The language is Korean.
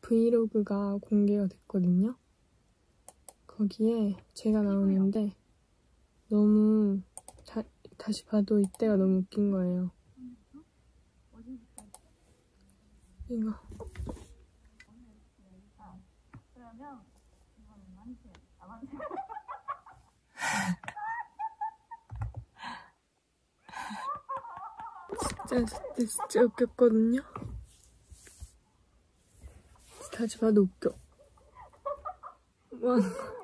브이로그가 공개가 됐거든요. 거기에 제가 나오는데 너무 다시 봐도 이때가 너무 웃긴 거예요. 이거. 그러면 이거는 만세. 진짜 웃겼거든요. 다시 봐도 웃겨. 와.